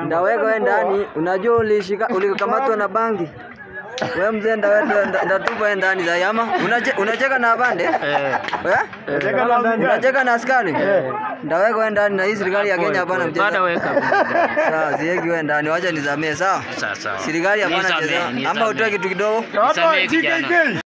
Ndaweka wewe ndani, unajua ulikamatwa na bangi. Wewe mzee ndatupa ndani za yama. Unacheka na bande? Unacheka na askari? Ndaweka wewe ndani na hii serikali ya Kenya hapana mchezo. Bado weka. Sawa, zieki wewe ndani, wacha nizamee sawa? Sawa. Serikali hapana mchezo. Ama utoe kitu kidogo. Nisamee kijana.